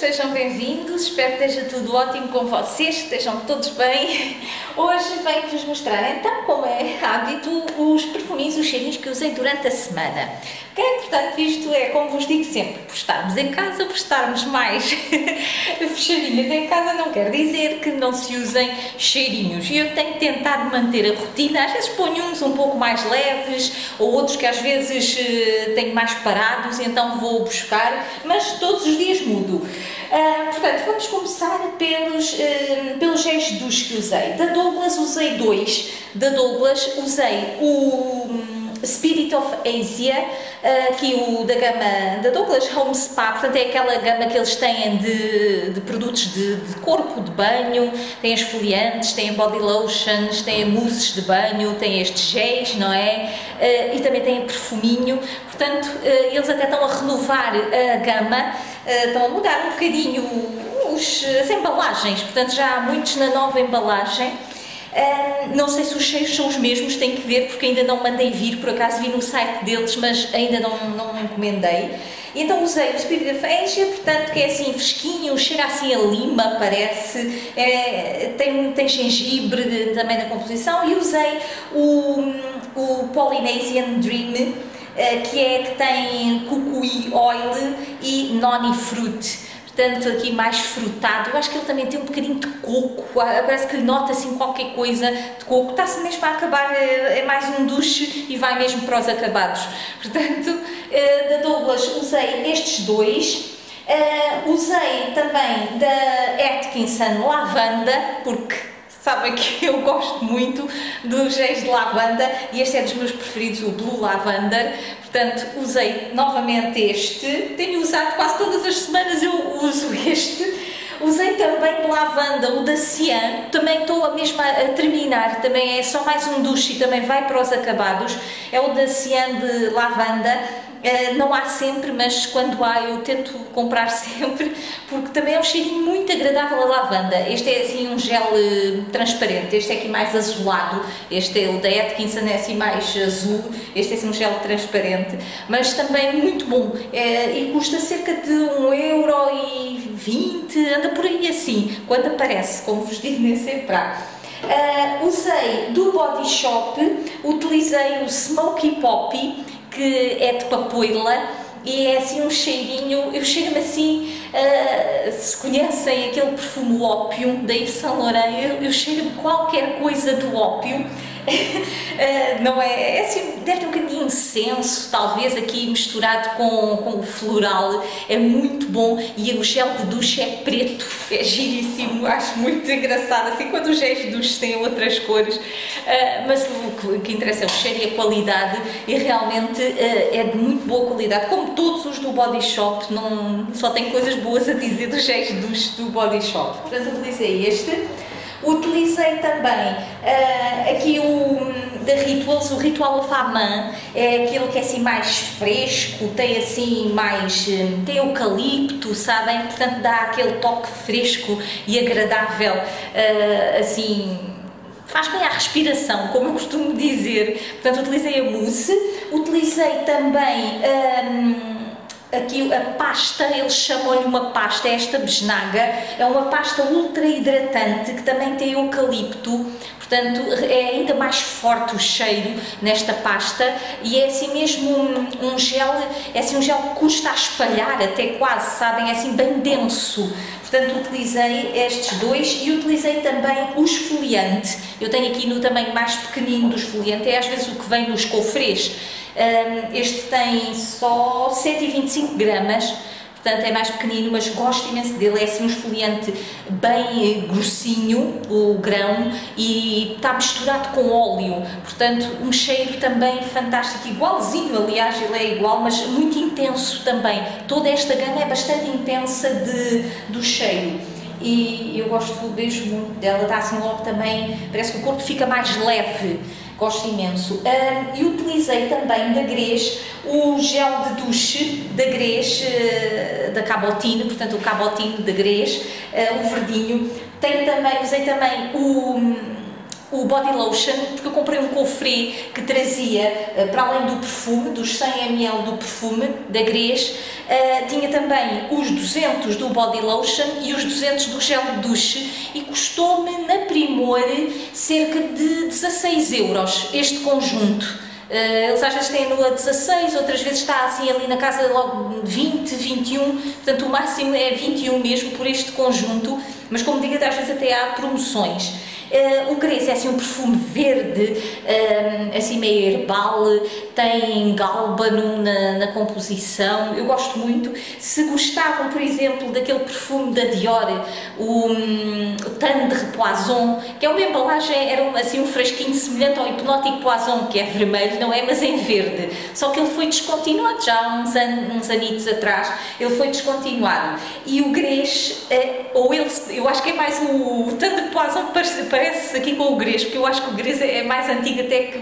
sejam bem-vindos, espero que esteja tudo ótimo com vocês, que estejam todos bem. Hoje venho-vos mostrar, então, como é hábito, os perfuminhos, os cheirinhos que usei durante a semana. Que é importante, isto é, como vos digo sempre, por estarmos em casa, por estarmos mais fechadinhas em casa, não quer dizer que não se usem cheirinhos. E eu tenho tentado manter a rotina, às vezes ponho uns um pouco mais leves, ou outros que às vezes tenho mais parados, então vou buscar, mas todos os dias mudo. Portanto, vamos começar pelos géis de duche que usei. Da Douglas usei dois. Da Douglas usei o Spirit of Asia, aqui o da gama da Douglas Home Spa, portanto é aquela gama que eles têm de produtos de corpo, de banho, tem esfoliantes, tem body lotions, tem mousses de banho, tem estes géis, não é? E também tem perfuminho, portanto eles até estão a renovar a gama, estão a mudar um bocadinho as embalagens, portanto já há muitos na nova embalagem. Não sei se os cheiros são os mesmos, tenho que ver porque ainda não mandei vir, por acaso vi no site deles, mas ainda não encomendei. E então usei o Spirit of Asia, portanto que é assim fresquinho, cheira assim a lima, parece, tem gengibre também na composição, e usei o Polynesian Dream, que tem cocoa oil e noni fruit. Portanto, aqui mais frutado. Eu acho que ele também tem um bocadinho de coco, parece que lhe nota assim qualquer coisa de coco. Está-se mesmo a acabar, é mais um duche e vai mesmo para os acabados. Portanto, da Douglas usei estes dois. Usei também da Atkinson Lavanda, porque sabem que eu gosto muito dos géis de lavanda e este é dos meus preferidos, o Blue Lavender. Portanto, usei novamente este, tenho usado quase todas as semanas, eu uso este. Usei também de lavanda, o da Cian, também estou a terminar, também é só mais um duche e também vai para os acabados. É o da Cian de lavanda. Não há sempre, mas quando há eu tento comprar sempre, porque também é um cheirinho muito agradável a lavanda. Este é assim um gel transparente, este é aqui mais azulado, este é o da Atkinson, é assim mais azul, este é assim um gel transparente, mas também muito bom, e custa cerca de 1,20€, anda por aí assim, quando aparece, como vos digo, nem sempre há. Usei do Body Shop, utilizei o Smoky Poppy, que é de papoila e é assim um cheirinho, eu cheiro-me assim, se conhecem aquele perfume Opium da Yves Saint Laurent, eu cheiro-me qualquer coisa do Opium. Não é assim, deve ter um bocadinho de incenso, talvez aqui misturado com o floral, é muito bom. E o gel de duche é preto, é giríssimo, acho muito engraçado, assim quando os géis de duche têm outras cores, mas o que interessa é o cheiro e a qualidade, e realmente é de muito boa qualidade, como todos os do Body Shop, não, só tenho coisas boas a dizer dos géis de duche do Body Shop. Portanto, utilizei este. Utilizei também aqui o da Rituals, o Ritual of Amman, é aquele que é assim mais fresco, tem assim mais, tem eucalipto, sabem? Portanto dá aquele toque fresco e agradável, assim, faz bem à respiração, como eu costumo dizer. Portanto utilizei a mousse, utilizei também aqui a pasta, eles chamam-lhe uma pasta, esta besnaga, é uma pasta ultra hidratante que também tem eucalipto, portanto é ainda mais forte o cheiro nesta pasta e é assim mesmo um gel, é assim um gel que custa a espalhar até quase, sabem, é assim bem denso. Portanto utilizei estes dois e utilizei também o esfoliante, eu tenho aqui no tamanho mais pequenino do esfoliante, é às vezes o que vem nos cofres. Este tem só 125 gramas, portanto é mais pequenino, mas gosto imenso dele, é assim um esfoliante bem grossinho, o grão, e está misturado com óleo, portanto um cheiro também fantástico, igualzinho, aliás ele é igual, mas muito intenso também. Toda esta gama é bastante intensa do cheiro. E eu gosto mesmo muito dela, está assim logo também, parece que o corpo fica mais leve, gosto imenso. E utilizei também da Grès o gel de duche da Grès, da Cabotine, portanto o Cabotine da Grès, o verdinho. Usei também o body lotion, porque eu comprei um cofre que trazia, para além do perfume, dos 100 ml do perfume da Grês, tinha também os 200 do body lotion e os 200 do gel de duche, e custou-me na Primor cerca de 16 euros este conjunto. Eles às vezes têm no a 16, outras vezes está assim ali na casa logo 20, 21, portanto o máximo é 21 mesmo por este conjunto, mas como digo, às vezes até há promoções. O Grês é assim um perfume verde, assim meio herbal, tem gálbano na composição, eu gosto muito. Se gostavam, por exemplo, daquele perfume da Dior, o Tendre Poison, que é uma embalagem, era assim um frasquinho semelhante ao Hypnotic Poison, que é vermelho, não é? Mas em verde, só que ele foi descontinuado já há uns anitos atrás, ele foi descontinuado. E o Grês, ou ele, eu acho que é mais o Tendre Poison, parece aqui com o Grês, porque eu acho que o Grês é mais antigo até que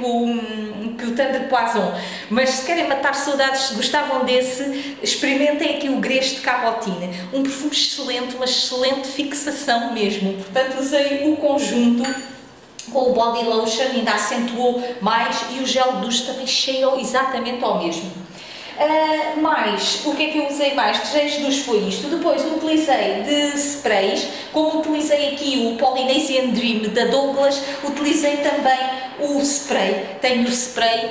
o Tendre Poison, mas se querem matar saudades, se gostavam desse, experimentem aqui o Grês de Cabotine, um perfume excelente, uma excelente fixação mesmo. Portanto, usei o conjunto com o body lotion, ainda acentuou mais, e o gel de duche também cheirou exatamente ao mesmo. Mais, o que é que eu usei mais? De géis de duche foi isto. Depois utilizei de sprays, como utilizei aqui o Polynesian Dream da Douglas, utilizei também o spray. Tenho o spray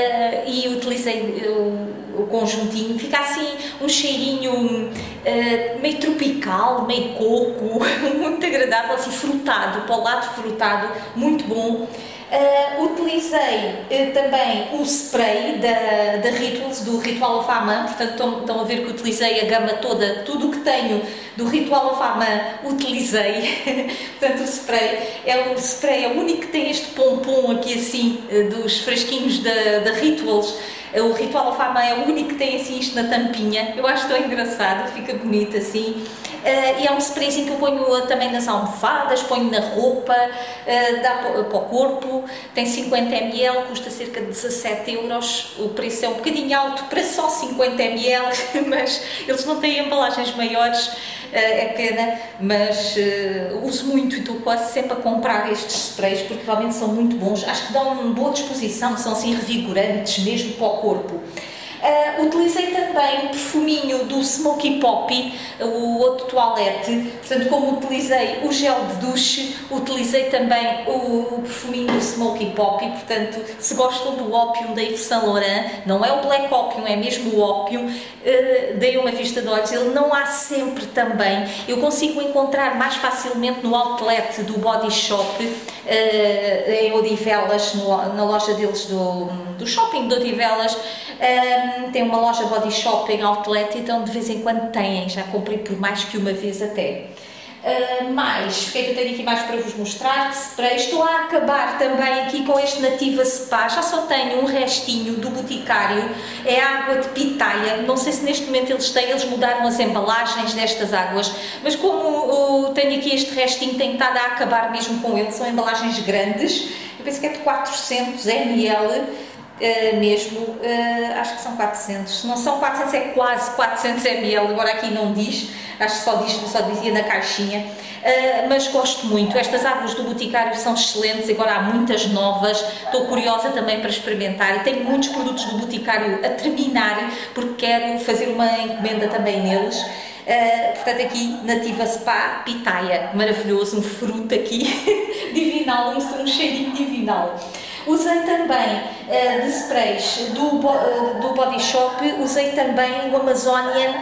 e utilizei o conjuntinho. Fica assim um cheirinho meio tropical, meio coco, muito agradável, assim frutado, para o lado frutado, muito bom. Utilizei também o spray da Rituals, do Ritual of Amã, portanto estão a ver que utilizei a gama toda, tudo o que tenho do Ritual of Amã utilizei. Portanto o spray é o único que tem este pompom aqui assim, dos frasquinhos da Rituals. O Ritual of Amã é o único que tem assim isto na tampinha, eu acho tão engraçado, fica bonito assim. E é um sprayzinho que eu ponho também nas almofadas, ponho na roupa, dá para o corpo, tem 50 ml, custa cerca de 17 euros, o preço é um bocadinho alto para só 50 ml, mas eles não têm embalagens maiores, é pena, mas uso muito e estou quase sempre a comprar estes sprays porque realmente são muito bons, acho que dão uma boa disposição, são assim revigorantes mesmo para o corpo. Utilizei também o perfuminho do Smoky Poppy, o outro toalete, portanto como utilizei o gel de duche, utilizei também o perfuminho do Smoky Poppy, portanto se gostam do Opium da Yves Saint Laurent, não é o Black Opium, é mesmo o Opium, deem uma vista de olhos, ele não há sempre também, eu consigo encontrar mais facilmente no outlet do Body Shop, em Odivelas, na loja deles do shopping de Odivelas. Tem uma loja Body Shop em outlet, então de vez em quando têm, já comprei por mais que uma vez até. Mais, o que é que eu tenho aqui mais para vos mostrar? De spray, estou a acabar também aqui com este Nativa Spa, já só tenho um restinho do Boticário, é água de pitaia, não sei se neste momento eles mudaram as embalagens destas águas, mas como tenho aqui este restinho, tenho estado a acabar mesmo com ele, são embalagens grandes, eu penso que é de 400 ml, mesmo, acho que são 400, se não são 400 é quase 400 ml, agora aqui não diz, acho que só dizia na caixinha, mas gosto muito, estas águas do Boticário são excelentes, agora há muitas novas, estou curiosa também para experimentar e tenho muitos produtos do Boticário a terminar, porque quero fazer uma encomenda também neles. Portanto aqui Nativa Spa Pitaia, maravilhoso, um fruto aqui divinal, um cheirinho divinal. Usei também de sprays do Body Shop, usei também o Amazonian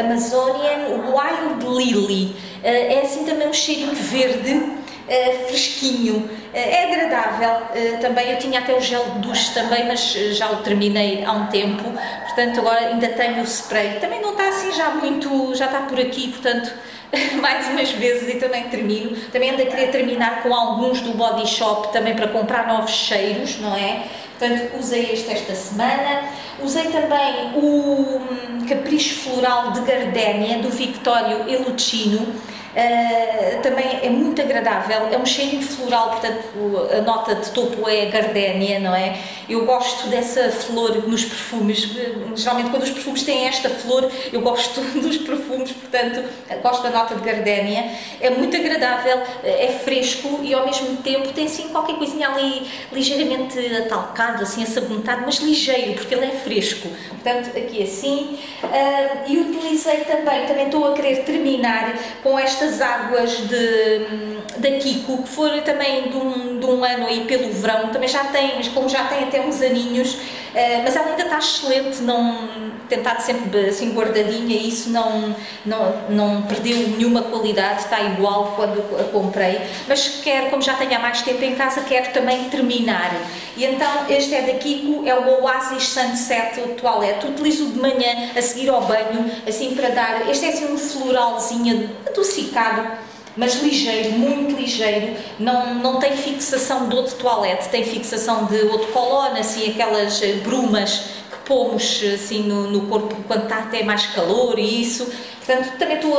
Wild Lily, é assim também um cheirinho verde, fresquinho, é agradável, também eu tinha até o gel de duche também, mas já o terminei há um tempo, portanto agora ainda tenho o spray, também não está assim já muito, já está por aqui, portanto mais umas vezes e também termino. Também ando a querer terminar com alguns do Body Shop também para comprar novos cheiros, não é? Portanto, usei este esta semana. Usei também o Capricho Floral de Gardénia do Victorio Elucino. também é muito agradável, é um cheirinho floral, portanto a nota de topo é a gardénia, não é? Eu gosto dessa flor nos perfumes, geralmente quando os perfumes têm esta flor, eu gosto dos perfumes, portanto gosto da nota de gardénia, é muito agradável, é fresco e ao mesmo tempo tem assim qualquer coisinha ali ligeiramente atalcado, assim assabonetado, mas ligeiro, porque ele é fresco, portanto aqui assim. E utilizei também estou a querer terminar com estas águas da Kiko, que foram também de um ano aí pelo verão, também já tem, como já tem até uns aninhos, mas ela ainda está excelente, tentado sempre assim guardadinha, e isso não perdeu nenhuma qualidade, está igual quando a comprei, mas como já tenho há mais tempo em casa, quero também terminar. E então este é da Kiko, é o Oasis Sunset Toilette, utilizo de manhã a seguir ao banho, assim para dar, este é assim um floralzinho adocicado, mas ligeiro, muito ligeiro, não tem fixação de eau de toilette, tem fixação de eau de cologne, assim aquelas brumas que pomos assim no corpo quando está até mais calor e isso, portanto também estou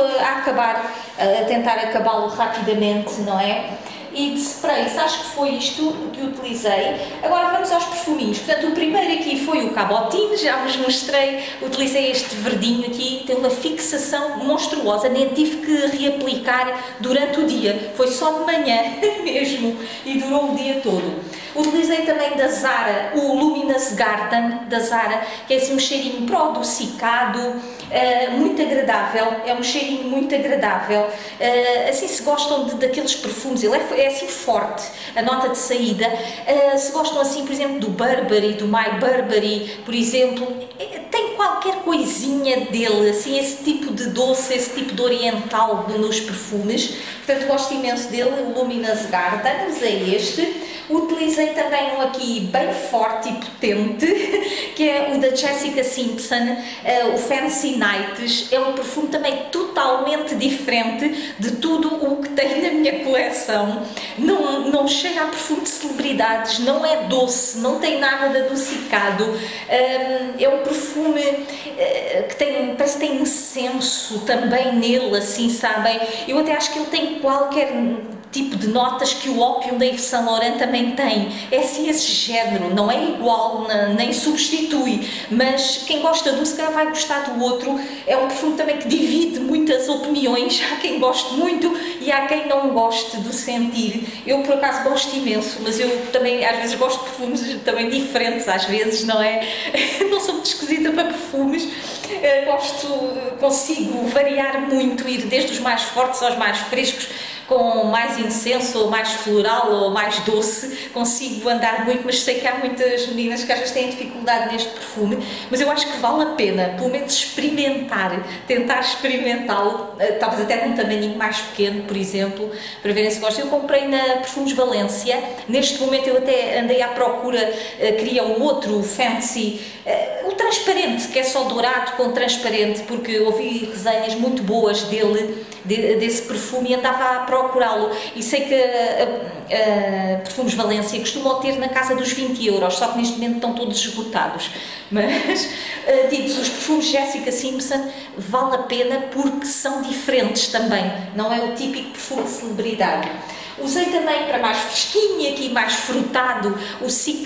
a tentar acabá-lo rapidamente, não é? E de sprays, acho que foi isto que utilizei. Agora vamos aos perfuminhos. Portanto, o primeiro aqui foi o Cabotinho, já vos mostrei. Utilizei este verdinho aqui, tem uma fixação monstruosa, nem tive que reaplicar durante o dia. Foi só de manhã mesmo e durou o dia todo. Utilizei também da Zara o Luminous Garden da Zara, que é assim um cheirinho pro-adocicado, muito agradável, é um cheirinho muito agradável. Assim, se gostam daqueles perfumes, ele é assim forte, a nota de saída. Se gostam assim, por exemplo, do Burberry, do My Burberry, por exemplo, tem qualquer coisinha dele, assim, esse tipo de doce, esse tipo de oriental nos perfumes, portanto gosto imenso dele, o Luminous Garden, usei este. Utilizei também um aqui bem forte e potente, que é o da Jessica Simpson, o Fancy Nights. É um perfume também totalmente diferente de tudo o que tem na minha coleção. Não chega a perfume de celebridades, não é doce, não tem nada de adocicado. É um perfume que parece que tem incenso também nele, assim, sabem? Eu até acho que ele tem qualquer tipo de notas que o Opium da Yves Saint Laurent também tem. É assim esse género, não é igual, nem substitui, mas quem gosta do, se calhar vai gostar do outro. É um perfume também que divide muitas opiniões, há quem goste muito e há quem não goste do sentir. Eu por acaso gosto imenso, mas eu também às vezes gosto de perfumes também diferentes, às vezes, não é? Não sou muito esquisita para perfumes, consigo variar muito, ir desde os mais fortes aos mais frescos, com mais incenso, ou mais floral, ou mais doce, consigo andar muito, mas sei que há muitas meninas que às vezes têm dificuldade neste perfume, mas eu acho que vale a pena, pelo menos experimentar, tentar experimentá-lo, talvez até num tamanhinho mais pequeno, por exemplo, para verem se gostam. Eu comprei na Perfumes Valência, neste momento eu até andei à procura, queria um outro fancy, o transparente, que é só dourado com transparente, porque ouvi resenhas muito boas desse perfume e andava a procurá-lo, e sei que a Perfumes Valência costumam ter na casa dos 20 €, só que neste momento estão todos esgotados, mas digo-vos, os perfumes Jessica Simpson vale a pena porque são diferentes também, não é o típico perfume de celebridade. Usei também para mais fresquinho e aqui mais frutado o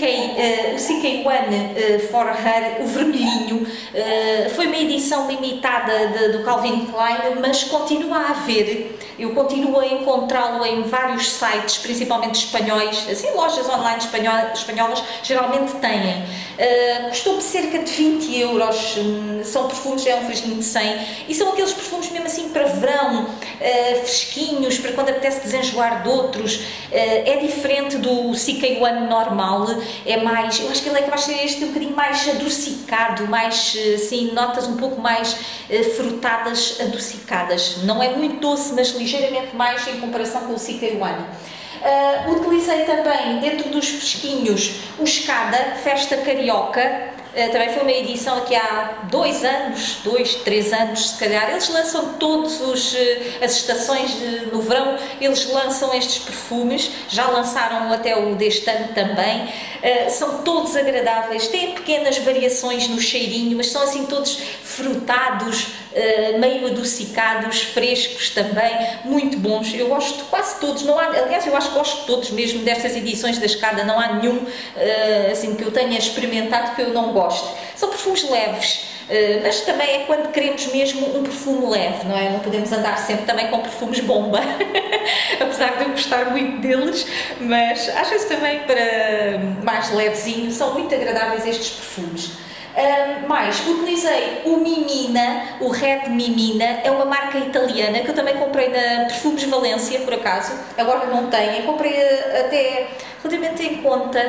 CK1 for Her, o vermelhinho. Foi uma edição limitada do Calvin Klein, mas continua a haver. Eu continuo a encontrá-lo em vários sites, principalmente espanhóis, assim, lojas online espanholas geralmente têm. Custou-me cerca de 20 €, são perfumes, é um fresquinho de 100, e são aqueles perfumes mesmo assim para verão, fresquinhos, para quando apetece desenjoar de outros. É diferente do CK1 normal, é mais, eu acho que ele é capaz de ser este um bocadinho mais adocicado, mais assim, notas um pouco mais frutadas, adocicadas. Não é muito doce, mas ligeiramente mais em comparação com o CK1. Utilizei também, dentro dos fresquinhos, o Escada Festa Carioca. Também foi uma edição aqui há 2 anos, 2, 3 anos se calhar. Eles lançam todas as estações no verão, eles lançam estes perfumes, já lançaram até o deste ano também. São todos agradáveis, têm pequenas variações no cheirinho, mas são assim todos frutados, meio adocicados, frescos também, muito bons. Eu gosto de quase todos, não há, aliás, eu acho que gosto de todos mesmo destas edições da Escada, não há nenhum assim que eu tenha experimentado que eu não goste. São perfumes leves, mas também é quando queremos mesmo um perfume leve, não é? Não podemos andar sempre também com perfumes bomba, apesar de eu gostar muito deles, mas às vezes também para mais levezinho são muito agradáveis estes perfumes. Mais, utilizei o Mimina, o Red Mimina, é uma marca italiana que eu também comprei na Perfumes Valência, por acaso, agora não tenho, comprei até relativamente em conta,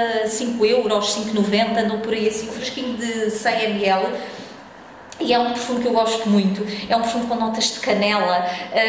5 euros, 5,90, não por aí assim, um fresquinho de 100 ml. E é um perfume que eu gosto muito, é um perfume com notas de canela,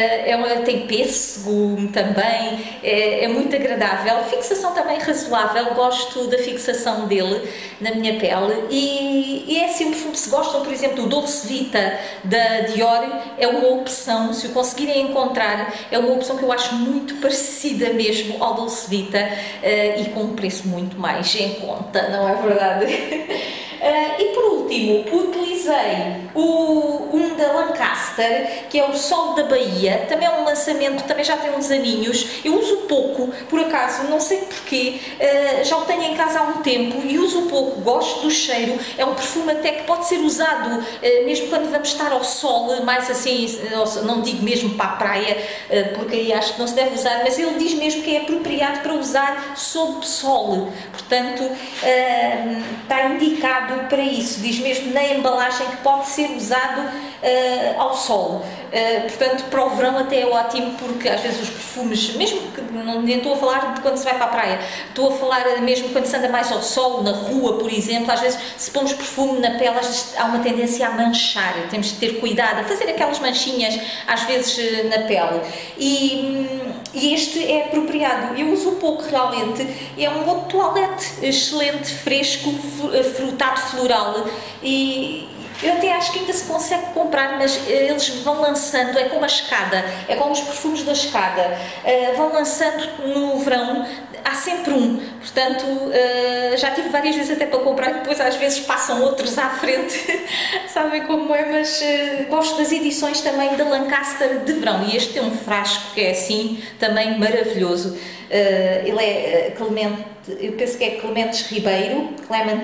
tem pêssego também, é muito agradável, fixação também razoável, gosto da fixação dele na minha pele e é assim um perfume, se gostam, por exemplo, do Dolce Vita da Dior, é uma opção, se o conseguirem encontrar, é uma opção que eu acho muito parecida mesmo ao Dolce Vita e com um preço muito mais em conta, não é verdade? E por último, utilizei um da Lancaster, que é o Sol da Bahia, também é um lançamento, também já tem uns aninhos, eu uso pouco, por acaso, não sei porquê, já o tenho em casa há um tempo e uso pouco, gosto do cheiro, é um perfume até que pode ser usado mesmo quando vamos estar ao sol, mais assim, não digo mesmo para a praia, porque aí acho que não se deve usar, mas ele diz mesmo que é apropriado para usar sob sol, portanto está indicado para isso, diz mesmo na embalagem que pode ser usado ao sol, portanto para o verão até é ótimo, porque às vezes os perfumes, mesmo que nem estou a falar de quando se vai para a praia, estou a falar mesmo quando se anda mais ao sol, na rua por exemplo, às vezes se pomos perfume na pele às vezes há uma tendência a manchar, temos de ter cuidado, a fazer aquelas manchinhas às vezes na pele e este é apropriado, eu uso pouco realmente, é um eau de toilette excelente, fresco, frutado, floral e eu até acho que ainda se consegue comprar, mas eles vão lançando, é como a Escada, é como os perfumes da Escada, vão lançando no verão, há sempre um, portanto já tive várias vezes até para comprar, depois às vezes passam outros à frente, sabem como é, mas gosto das edições também da Lancaster de verão e este tem um frasco que é assim, também maravilhoso, ele é Clemente, eu penso que é Clementes Ribeiro,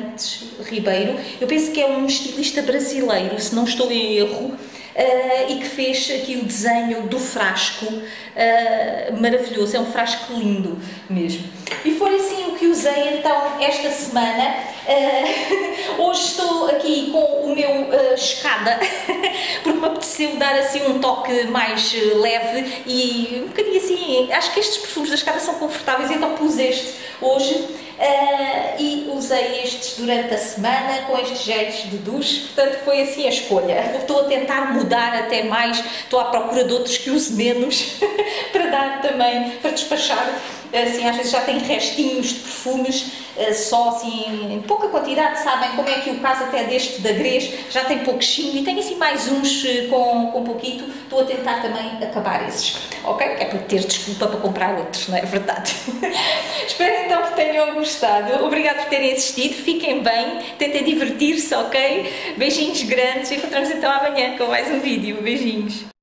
eu penso que é um estilista brasileiro, se não estou em erro, e que fez aqui o desenho do frasco, maravilhoso, é um frasco lindo mesmo. E foi assim o que usei então esta semana. Hoje estou aqui com o meu Escada, porque me apeteceu dar assim um toque mais leve e um bocadinho assim, acho que estes perfumes da Escada são confortáveis, então pus este hoje. E usei estes durante a semana com estes géis de duche, portanto foi assim a escolha. Estou a tentar mudar até mais, estou à procura de outros que use menos para dar também, para despachar. Assim, às vezes já tem restinhos de perfumes, só assim em pouca quantidade, sabem como é que o caso até deste da Grez já tem pouquinho e tem assim mais uns com pouquito, estou a tentar também acabar esses, ok? É para ter desculpa para comprar outros, não é verdade? Espero então que tenham gostado, obrigado por terem assistido, fiquem bem, tentem divertir-se, ok? Beijinhos grandes, encontramos então amanhã com mais um vídeo, beijinhos!